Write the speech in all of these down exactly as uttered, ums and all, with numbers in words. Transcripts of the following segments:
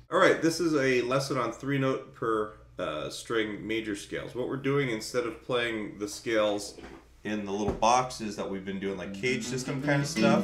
All right, this is a lesson on three note per uh, string major scales. What we're doing, instead of playing the scales in the little boxes that we've been doing, like cage system kind of stuff,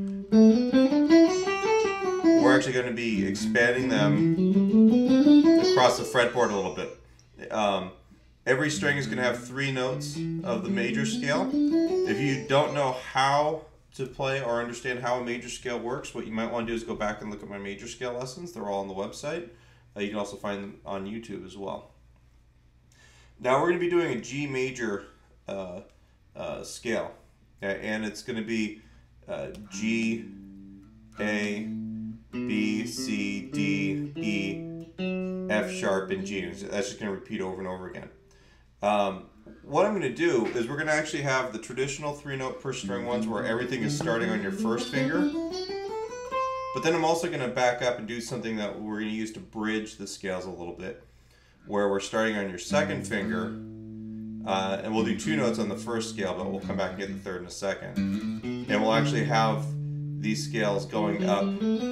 we're actually going to be expanding them across the fretboard a little bit. Um, every string is going to have three notes of the major scale. If you don't know how to play or understand how a major scale works, what you might want to do is go back and look at my major scale lessons. They're all on the website. Uh, you can also find them on YouTube as well. Now we're going to be doing a G major uh, uh, scale, okay? And it's going to be uh, G, A, B, C, D, E, F sharp, and G. That's just going to repeat over and over again. Um, what I'm going to do is we're going to actually have the traditional three note per string ones where everything is starting on your first finger. But then I'm also going to back up and do something that we're going to use to bridge the scales a little bit, where we're starting on your second finger, uh, and we'll do two notes on the first scale, but we'll come back and get the third in a second. And we'll actually have these scales going up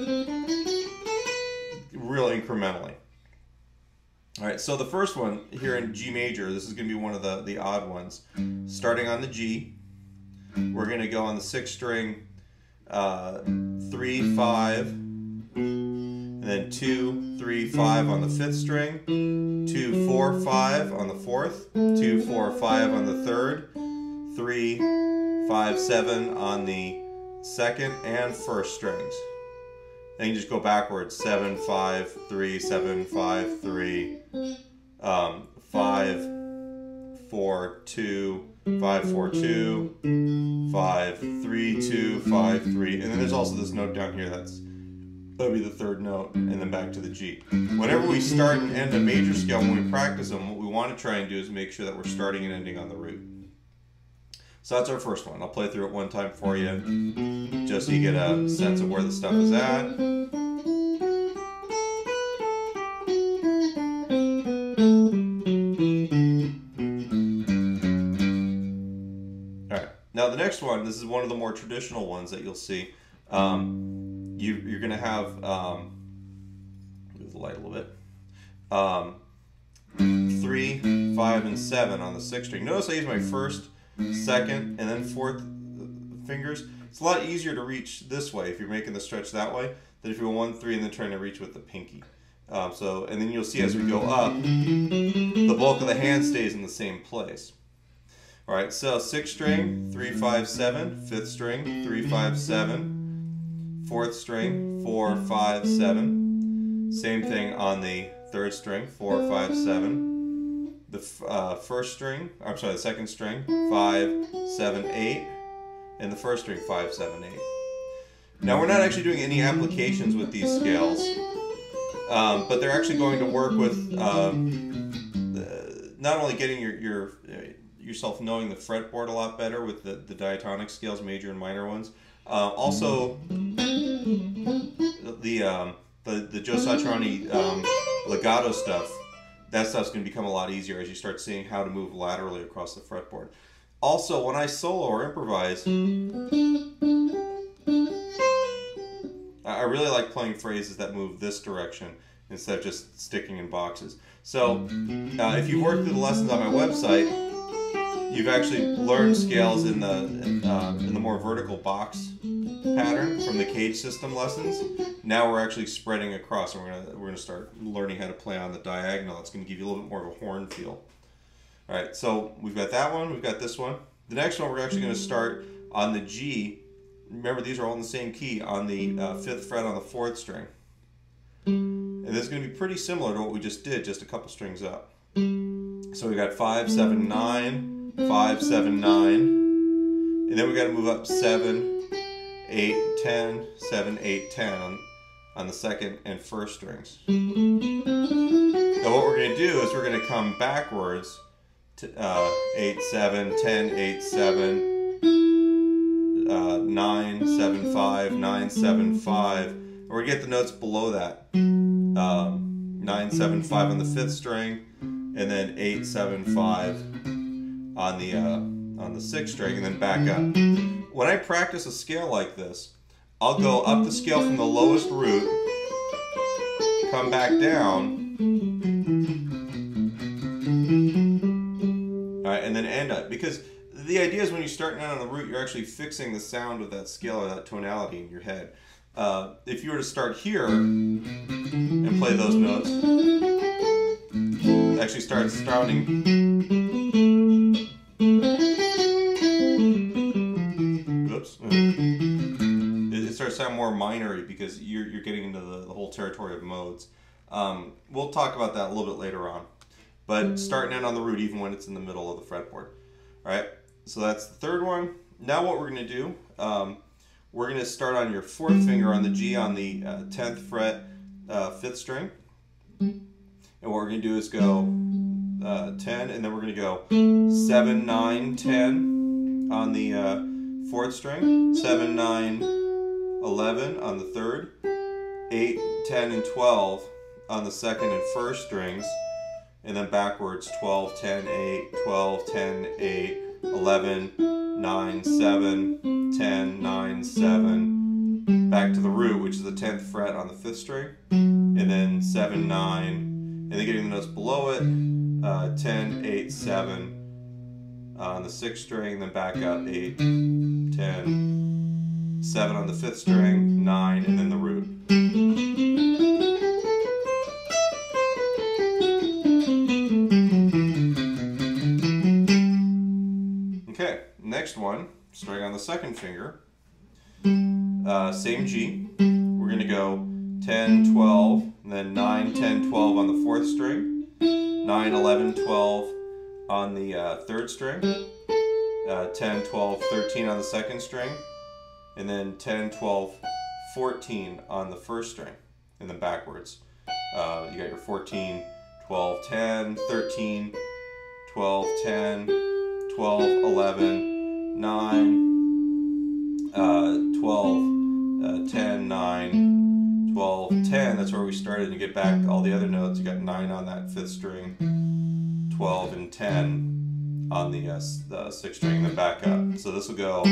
real incrementally. All right, so the first one here in G major, this is going to be one of the, the odd ones. Starting on the G, we're going to go on the sixth string, uh, three, five, and then two, three, five on the fifth string, two, four, five on the fourth, two, four, five on the third, three, five, seven on the second and first strings. Then you just go backwards, seven, five, three, seven, five, three, um, five, four, two, five, four, two, five, three, two, five, three, and then there's also this note down here that's that'll be the third note, and then back to the G. Whenever we start and end a major scale, when we practice them, what we want to try and do is make sure that we're starting and ending on the root. So that's our first one. I'll play through it one time for you, just so you get a sense of where the stuff is at. Alright, now the next one, this is one of the more traditional ones that you'll see. Um, you, you're going to have, um, move the light a little bit, um, three, five, and seven on the sixth string. Notice I use my first, second, and then fourth fingers. It's a lot easier to reach this way if you're making the stretch that way than if you're one, three, and then trying to reach with the pinky. Um, so, and then you'll see as we go up, the bulk of the hand stays in the same place. All right, so sixth string, three, five, seven. Fifth string, three, five, seven. Fourth string, four, five, seven. Same thing on the third string, four, five, seven. The uh, first string, I'm sorry, the second string, five, seven, eight, and the first string, five, seven, eight. Now we're not actually doing any applications with these scales, um, but they're actually going to work with um, the, not only getting your, your uh, yourself knowing the fretboard a lot better with the, the diatonic scales, major and minor ones. Uh, also, the um, the the Joe Satriani um, legato stuff. That stuff's going to become a lot easier as you start seeing how to move laterally across the fretboard. Also, when I solo or improvise, I really like playing phrases that move this direction instead of just sticking in boxes. So, uh, if you've worked through the lessons on my website, you've actually learned scales in the in, uh, in the more vertical box pattern from the cage system lessons. Now we're actually spreading across, and we're gonna we're gonna start learning how to play on the diagonal. It's gonna give you a little bit more of a horn feel. All right, so we've got that one, we've got this one. The next one we're actually gonna start on the G. Remember, these are all in the same key on the uh, fifth fret on the fourth string. And this is gonna be pretty similar to what we just did, just a couple strings up. So we got five, seven, nine, five, seven, nine, and then we got to move up seven, eight, ten, seven, eight, ten on, on the second and first strings. Now what we're going to do is we're going to come backwards to uh, eight, seven, ten, eight, seven, uh, nine, seven, five, nine, seven, five, and we're going to get the notes below that. Um, nine, seven, five on the fifth string, and then eight, seven, five on the uh, on the sixth string, and then back up. When I practice a scale like this, I'll go up the scale from the lowest root, come back down. All right, and then end up. Because the idea is when you're starting out on the root, you're actually fixing the sound of that scale or that tonality in your head. Uh, if you were to start here and play those notes, it actually starts sounding. Oops. It, it starts to sound more minor-y because you're, you're getting into the, the whole territory of modes. Um, we'll talk about that a little bit later on. But starting in on the root even when it's in the middle of the fretboard. All right, so that's the third one. Now what we're going to do, um, we're going to start on your fourth finger on the G on the uh, tenth fret, uh, fifth string. And what we're going to do is go uh, ten, and then we're going to go seven, nine, ten on the uh, fourth string, seven, nine, eleven on the third, eight, ten, and twelve on the second and first strings, and then backwards twelve, ten, eight, twelve, ten, eight, eleven, nine, seven, ten, nine, seven, back to the root, which is the tenth fret on the fifth string, and then seven, nine, and then getting the notes below it, uh, ten, eight, seven on the sixth string, then back up eight, ten, seven on the fifth string, nine, and then the root. Okay, next one, starting on the second finger, uh, same G, we're going to go ten, twelve, and then nine, ten, twelve on the fourth string, nine, eleven, twelve on the uh, third string, uh, ten, twelve, thirteen on the second string, and then ten, twelve, fourteen on the first string, and then backwards. Uh, you got your fourteen, twelve, ten, thirteen, twelve, ten, twelve, eleven, nine, uh, twelve, uh, ten, nine, twelve, ten. That's where we started. And you get back all the other notes. You got nine on that fifth string, twelve, and ten on the, uh, the sixth string, and then back up. So this will go.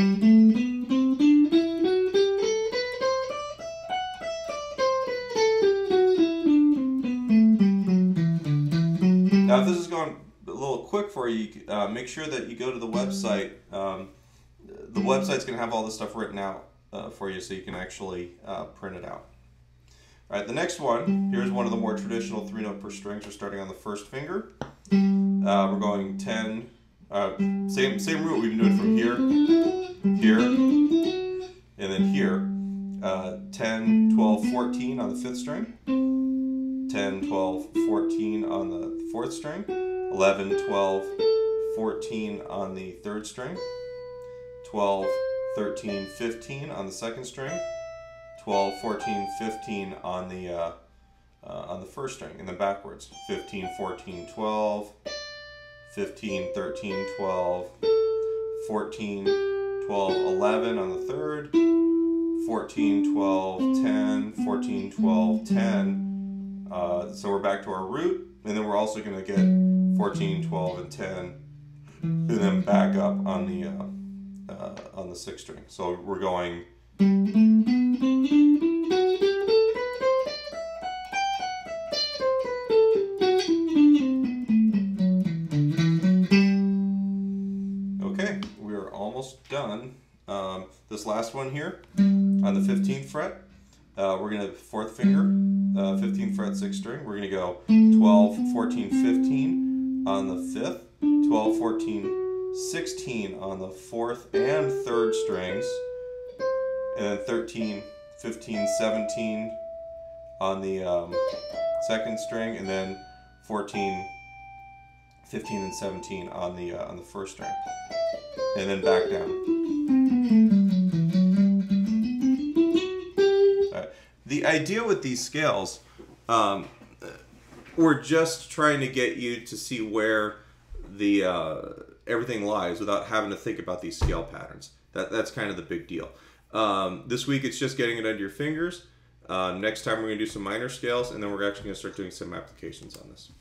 Now, if this is going a little quick for you, uh, make sure that you go to the website. Um, the website's going to have all this stuff written out uh, for you so you can actually uh, print it out. All right, the next one, here's one of the more traditional three note per strings. We're starting on the first finger. Uh, we're going ten, uh, same, same root we've been doing from here, here, and then here. Uh, ten, twelve, fourteen on the fifth string. ten, twelve, fourteen on the fourth string, eleven, twelve, fourteen on the third string, twelve, thirteen, fifteen on the second string, twelve, fourteen, fifteen on the uh, uh, on the first string, and then backwards, fifteen, fourteen, twelve, fifteen, thirteen, twelve, fourteen, twelve, eleven on the third, fourteen, twelve, ten, fourteen, twelve, ten. Uh, so we're back to our root, and then we're also going to get fourteen, twelve, and ten, and then back up on the uh, uh, on the sixth string. So we're going. Okay, we are almost done. Um, this last one here on the fifteenth fret, uh, we're going to fourth finger. Uh, fifteenth fret, sixth string. We're going to go twelve, fourteen, fifteen on the fifth, twelve, fourteen, sixteen on the fourth and third strings, and then thirteen, fifteen, seventeen on the um, second string, and then fourteen, fifteen, and seventeen on the uh, on the first string, and then back down. The idea with these scales, um, we're just trying to get you to see where the uh, everything lies without having to think about these scale patterns. That, that's kind of the big deal. Um, this week it's just getting it under your fingers. Uh, next time we're going to do some minor scales, and then we're actually going to start doing some applications on this.